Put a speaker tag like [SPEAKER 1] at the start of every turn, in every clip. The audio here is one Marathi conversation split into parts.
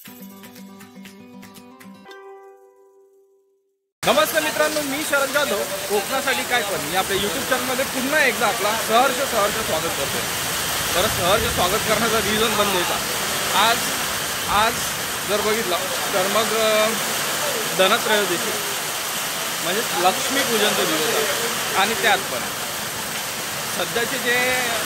[SPEAKER 1] नमस्कार मित्रांनो, मी शरद जाधव कोकणासाठी काय पण मी आपल्या यूट्यूब चॅनलमध्ये पुन्हा एकदा आपला सहर्ष स्वागत करतो। तर सहर्ष स्वागत करण्याचा रिझन बनलेला आज जर बघितलं तर मग धनत्रयोदशी म्हणजे लक्ष्मीपूजनचा दिवस आहे आणि त्यात पण सध्याचे जे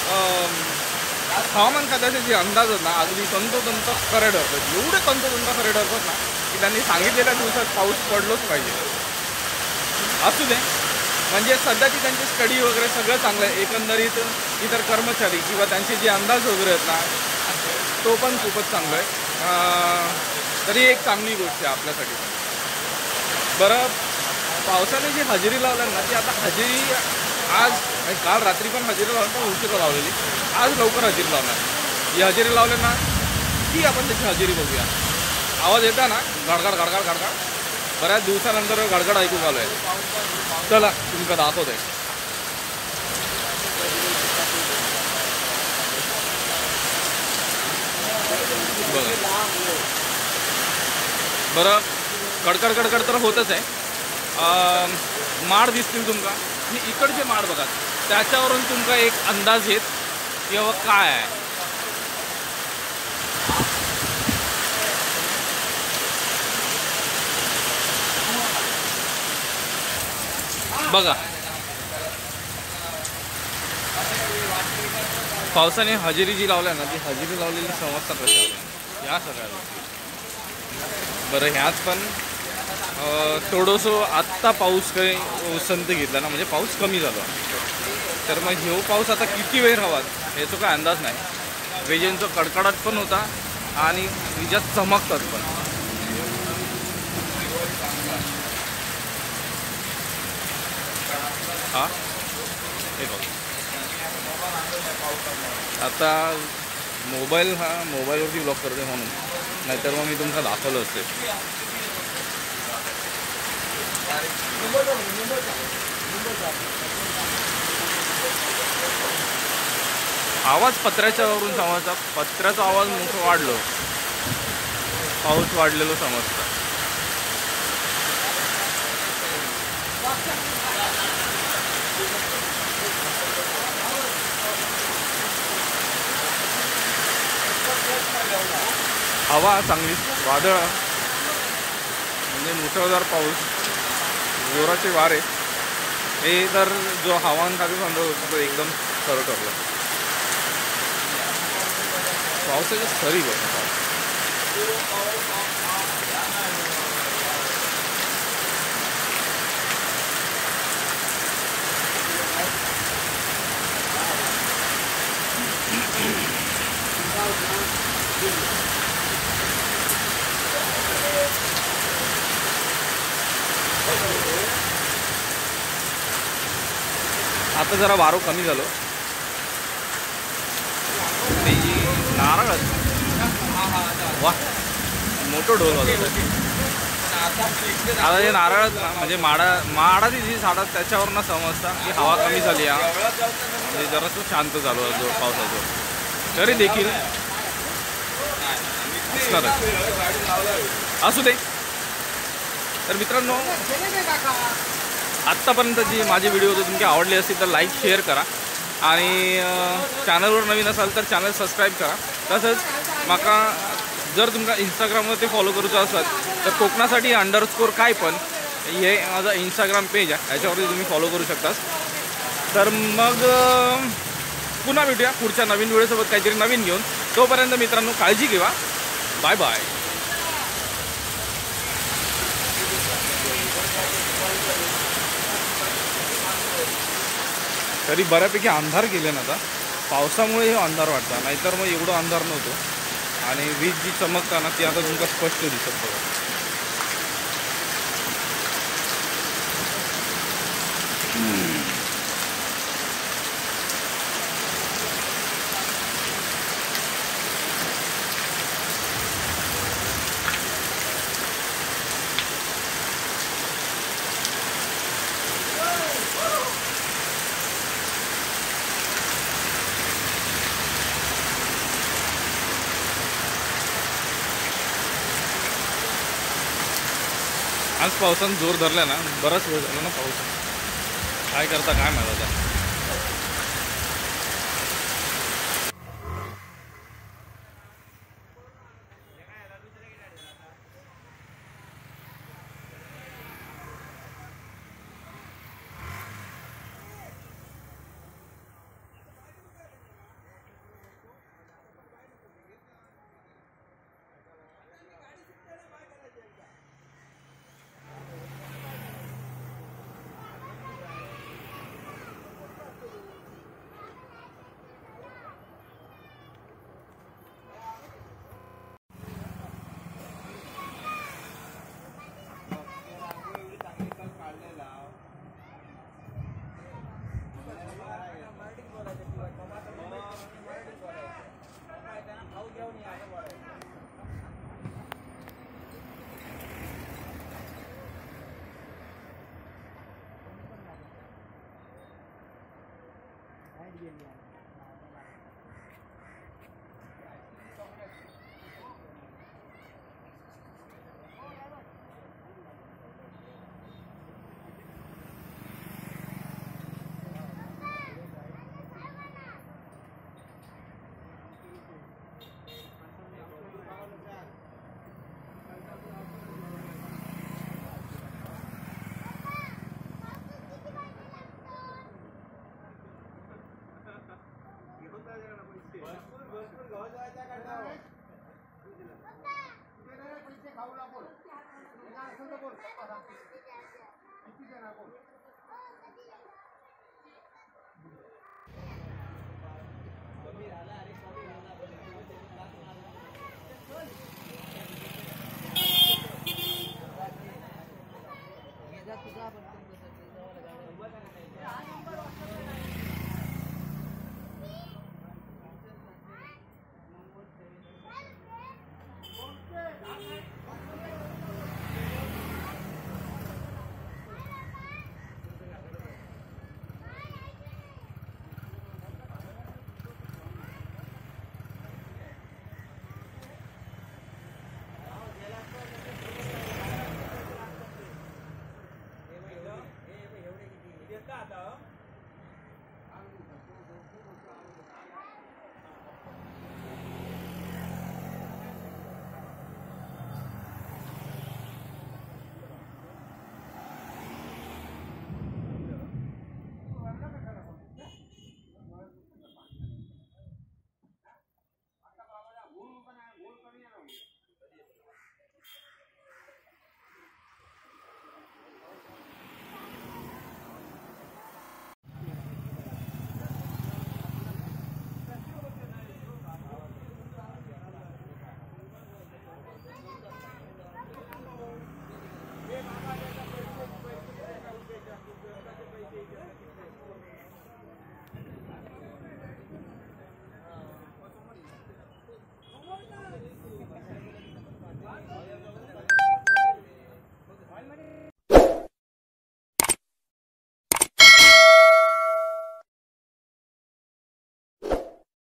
[SPEAKER 1] हवामान खात्याचे जे अंदाज आहेत ना अगदी तंतोतंत खरे ठरतात। एवढे तंतोतंत खरे ठरतात ना की त्यांनी सांगितलेल्या दिवसात पाऊस पडलोच पाहिजे। असू दे, म्हणजे सध्याची त्यांची स्टडी वगैरे सगळं चांगलं आहे। एकंदरीत इतर कर्मचारी किंवा त्यांचे जे अंदाज वगैरे आहेत ना तो पण खूपच चांगला आहे। तरी एक चांगली गोष्ट आहे आपल्यासाठी। बरं, पावसाने जी हजेरी लावली ना ती आता हजेरी आज काल रात्री पण हजेरी लावली पण उशिरा लावलेली, आज लवकर हजेरी लावणार। जी हजेरी लावले ना ती आपण त्याची हजेरी बघूया। आवाज येता ना गडगड गडगड गडगड, बऱ्याच दिवसानंतर गडगड ऐकू आलो आहे। चला तुमका दाखवते। बरं, कडकड कडकड तर होतच आहे। माड दिसतील तुमका, इकडचे माड बघा, त्याच्यावरून तुमका एक अंदाज येत किंवा काय आहे। बघा, पावसाने हजेरी जी लावल्या ना ती हजेरी लावलेली समजता कशा या सगळ्या गोष्टी। बरं, ह्यात पण थोडंसं आत्ता पाऊस काही संत घेतला ना म्हणजे पाऊस कमी झाला, तर मग ह्यो पाऊस आता किती वेळ हवा ह्याचा काय अंदाज नाही। विजेंचा कडकडाट पण होता आणि विजा चमकतात पण। हा हे बघ, आता मोबाईलवरती ब्लॉक करते म्हणून, नाहीतर मग मी तुमका दाखवलं असते। आवाज पत्र्याच्यावरून समजता, पत्र्याचा आवाज मोठं वाढलो पाऊस वाढलेलो समजतं। हवा चांगली, वादळ म्हणजे मुसळधार पाऊस, जोराचे वारे, हे तर जो हवामान खात्याचा अंदाज होता तो एकदम खरं ठरलं। पावसाच्या सरी बघा, आता जरा वारो कमी झालो। नारळ वा मोठं ढोल वाजवत। आता हे नारळ म्हणजे माडाची जी झाडं त्याच्यावरनं समजता की हवा कमी झाली आहे, म्हणजे जरासं शांत झालो जो पावसाचं, तरी देखील असू दे। तर मित्रांनो, आत्तापर्यंत जी माझे व्हिडिओ होते तुमचे आवडले असतील तर लाईक शेअर करा आणि चॅनलवर नवीन असाल तर चॅनल सबस्क्राईब करा। तसंच माका जर तुमका इंस्टाग्रामवरती फॉलो करूचं असेल तर कोकणासाठी _ काय पण हे माझा इंस्टाग्राम पेज आहे, याच्यावरती तुम्ही फॉलो करू शकता। तर मग पुन्हा भेटूया पुढच्या नवीन व्हिडिओसोबत काहीतरी नवीन घेऊन। तोपर्यंत मित्रांनो काळजी घ्या, बाय बाय। तरी बऱ्यापैकी अंधार केले ना, आता पावसामुळे हे अंधार वाटतं, नाहीतर मग एवढं अंधार नव्हतं। आणि वीज जी चमकता ना ती आता तुमका स्पष्ट दिसत बघा। आज पावसानं जोर धरला ना, बराच वेळ झाला ना पाऊस. काय करता काय माहिती आता.
[SPEAKER 2] Bien, bien.